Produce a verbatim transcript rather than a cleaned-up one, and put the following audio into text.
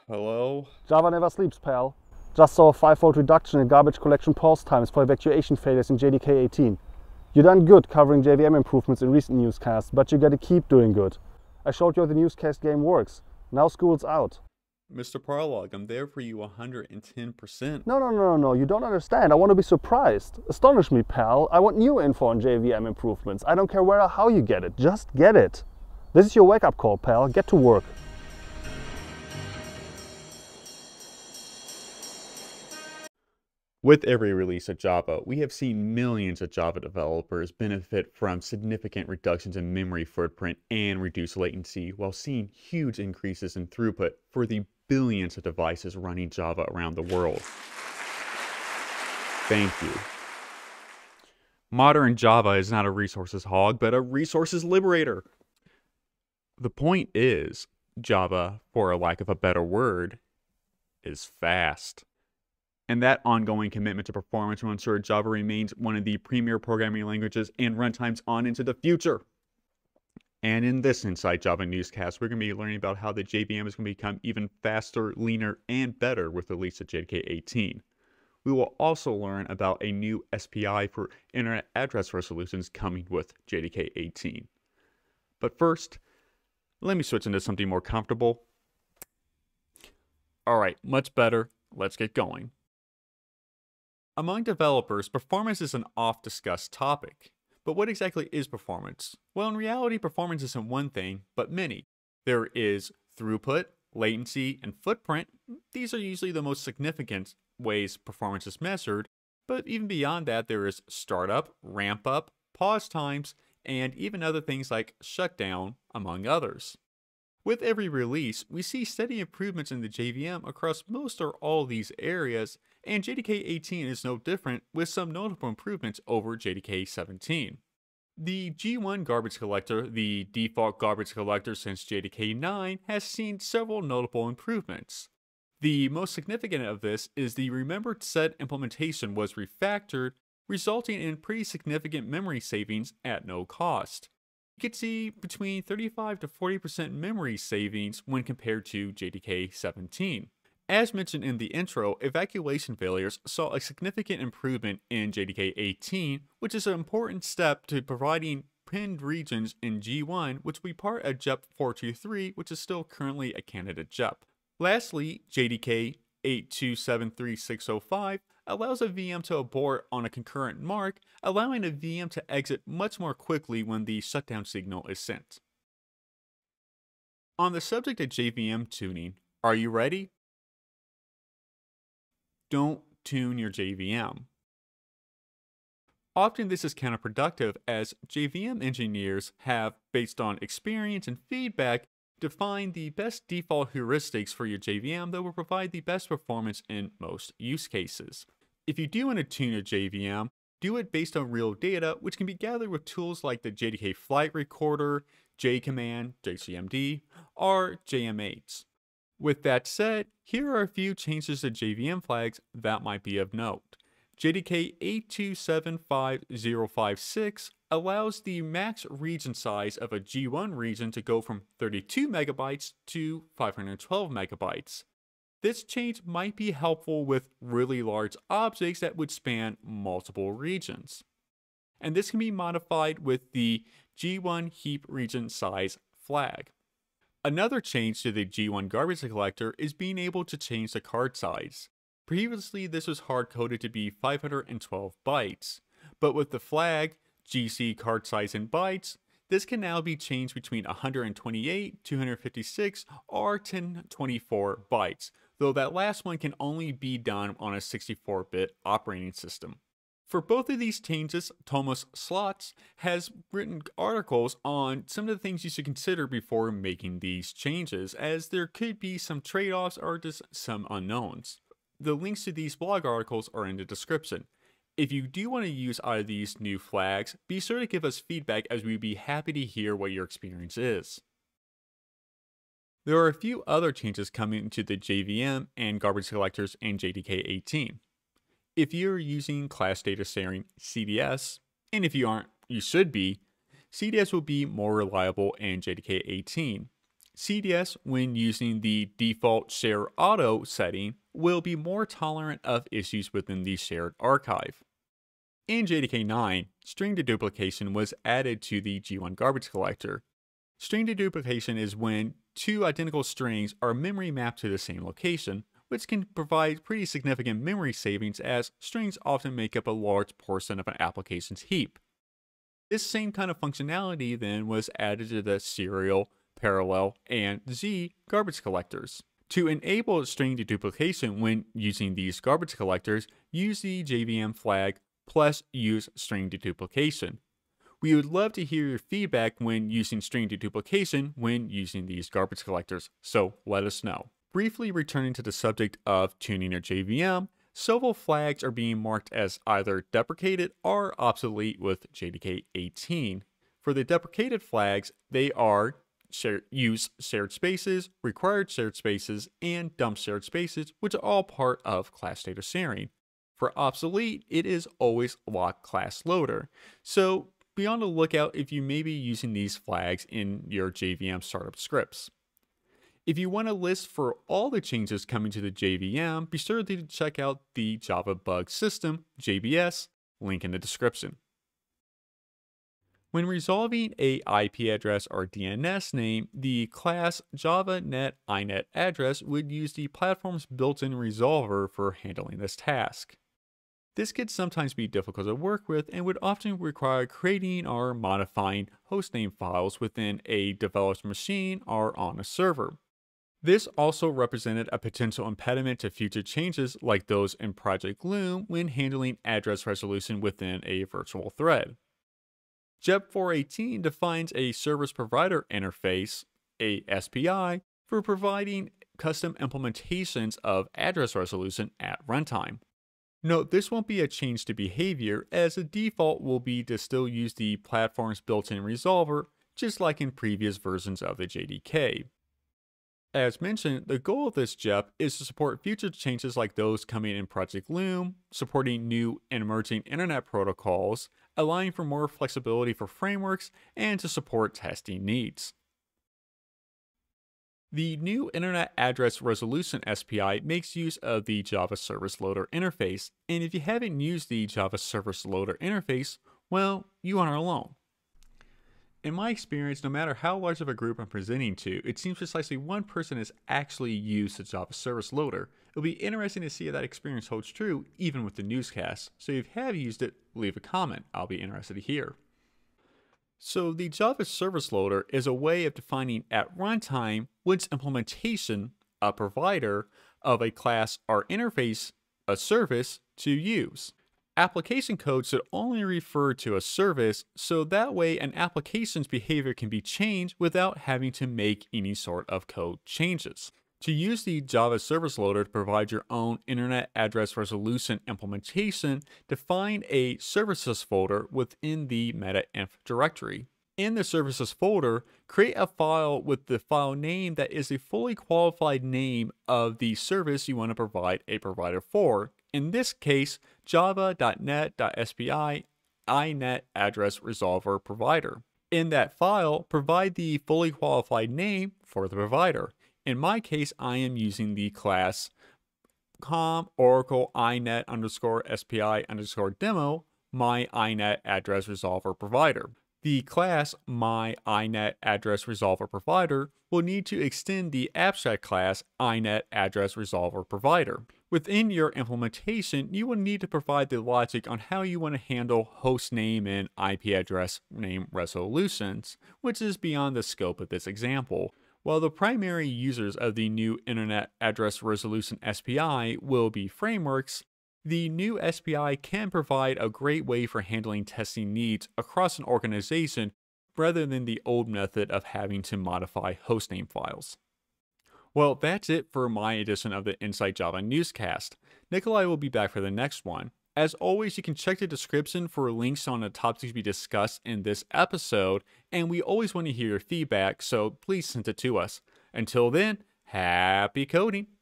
Hello? Java never sleeps, pal. Just saw a five-fold reduction in garbage collection pause times for evacuation failures in J D K eighteen. You done good covering J V M improvements in recent newscasts, but you gotta keep doing good. I showed you how the newscast game works. Now school's out. Mister Parlog, I'm there for you one hundred ten percent. No, no, no, no, no, you don't understand. I want to be surprised. Astonish me, pal. I want new info on J V M improvements. I don't care where or how you get it. Just get it. This is your wake-up call, pal. Get to work. With every release of Java, we have seen millions of Java developers benefit from significant reductions in memory footprint and reduced latency, while seeing huge increases in throughput for the billions of devices running Java around the world. Thank you. Modern Java is not a resources hog, but a resources liberator. The point is, Java, for a lack of a better word, is fast. And that ongoing commitment to performance will ensure Java remains one of the premier programming languages and runtimes on into the future. And in this Inside Java Newscast, we're going to be learning about how the J V M is going to become even faster, leaner, and better with the release of J D K eighteen. We will also learn about a new S P I for Internet Address Resolutions coming with J D K eighteen. But first, let me switch into something more comfortable. Alright, much better. Let's get going. Among developers, performance is an oft-discussed topic. But what exactly is performance? Well, in reality, performance isn't one thing, but many. There is throughput, latency, and footprint. These are usually the most significant ways performance is measured, but even beyond that, there is startup, ramp-up, pause times, and even other things like shutdown, among others. With every release, we see steady improvements in the J V M across most or all of these areas, and J D K eighteen is no different, with some notable improvements over J D K seventeen. The G one garbage collector, the default garbage collector since J D K nine, has seen several notable improvements. The most significant of this is the remembered set implementation was refactored, resulting in pretty significant memory savings at no cost. You can see between thirty-five to forty percent memory savings when compared to J D K seventeen. As mentioned in the intro, evacuation failures saw a significant improvement in J D K eighteen, which is an important step to providing pinned regions in G one, which will be part of J E P four two three, which is still currently a candidate J E P. Lastly, J D K eight two seven three six zero five allows a V M to abort on a concurrent mark, allowing a V M to exit much more quickly when the shutdown signal is sent. On the subject of J V M tuning, are you ready? Don't tune your J V M. Often this is counterproductive, as J V M engineers have, based on experience and feedback, defined the best default heuristics for your J V M that will provide the best performance in most use cases. If you do want to tune a J V M, do it based on real data, which can be gathered with tools like the J D K Flight Recorder, JCommand, J C M D, or J M eight. With that said, here are a few changes to J V M flags that might be of note. J D K eight two seven five zero five six allows the max region size of a G one region to go from thirty-two megabytes to five hundred twelve megabytes. This change might be helpful with really large objects that would span multiple regions. And this can be modified with the G one heap region size flag. Another change to the G one garbage collector is being able to change the card size. Previously, this was hard-coded to be five hundred twelve bytes, but with the flag G C card size in bytes, this can now be changed between one hundred twenty-eight, two hundred fifty-six, or ten twenty-four bytes, though that last one can only be done on a sixty-four bit operating system. For both of these changes, Thomas Slotz has written articles on some of the things you should consider before making these changes, as there could be some trade-offs or just some unknowns. The links to these blog articles are in the description. If you do want to use either of these new flags, be sure to give us feedback, as we'd be happy to hear what your experience is. There are a few other changes coming to the J V M and garbage collectors in J D K eighteen. If you're using class data sharing C D S, and if you aren't, you should be, C D S will be more reliable in J D K eighteen. C D S, when using the default Share Auto setting, will be more tolerant of issues within the shared archive. In J D K nine, string deduplication was added to the G one garbage collector. String deduplication is when two identical strings are memory mapped to the same location, which can provide pretty significant memory savings as strings often make up a large portion of an application's heap. This same kind of functionality then was added to the serial, parallel, and Z garbage collectors. To enable string deduplication when using these garbage collectors, use the J V M flag plus use string deduplication. We would love to hear your feedback when using string deduplication when using these garbage collectors, so let us know. Briefly returning to the subject of tuning your J V M, several flags are being marked as either deprecated or obsolete with J D K eighteen. For the deprecated flags, they are share, use shared spaces, required shared spaces, and dump shared spaces, which are all part of class data sharing. For obsolete, it is always lock class loader. So be on the lookout if you may be using these flags in your J V M startup scripts. If you want a list for all the changes coming to the J V M, be sure to check out the Java Bug System, J B S, link in the description. When resolving a I P address or D N S name, the class JavaNet inet address would use the platform's built-in resolver for handling this task. This could sometimes be difficult to work with and would often require creating or modifying hostname files within a developer's machine or on a server. This also represented a potential impediment to future changes like those in Project Loom when handling address resolution within a virtual thread. J E P four eighteen defines a service provider interface, a S P I, for providing custom implementations of address resolution at runtime. Note this won't be a change to behavior, as the default will be to still use the platform's built-in resolver, just like in previous versions of the J D K. As mentioned, the goal of this J E P is to support future changes like those coming in Project Loom, supporting new and emerging internet protocols, allowing for more flexibility for frameworks, and to support testing needs. The new Internet Address Resolution S P I makes use of the Java Service Loader interface, and if you haven't used the Java Service Loader interface, well, you aren't alone. In my experience, no matter how large of a group I'm presenting to, it seems precisely one person has actually used the Java Service Loader. It'll be interesting to see if that experience holds true, even with the newscast. So if you have used it, leave a comment. I'll be interested to hear. So the Java Service Loader is a way of defining at runtime which implementation, a provider, of a class or interface, a service, to use. Application code should only refer to a service, so that way an application's behavior can be changed without having to make any sort of code changes. To use the Java Service Loader to provide your own Internet Address Resolution implementation, define a services folder within the metainf directory. In the services folder, create a file with the file name that is a fully qualified name of the service you want to provide a provider for. In this case, java.net.spi inet address resolver provider. In that file, provide the fully qualified name for the provider. In my case, I am using the class com oracle inet underscore spi underscore demo my inet address resolver provider. The class my inet address resolver provider will need to extend the abstract class inet address resolver provider. Within your implementation, you will need to provide the logic on how you want to handle host name and I P address name resolutions, which is beyond the scope of this example. While the primary users of the new Internet Address Resolution S P I will be frameworks, the new S P I can provide a great way for handling testing needs across an organization rather than the old method of having to modify hostname files. Well, that's it for my edition of the Inside Java Newscast. Nikolai will be back for the next one. As always, you can check the description for links on the topics we discussed in this episode, and we always want to hear your feedback, so please send it to us. Until then, happy coding!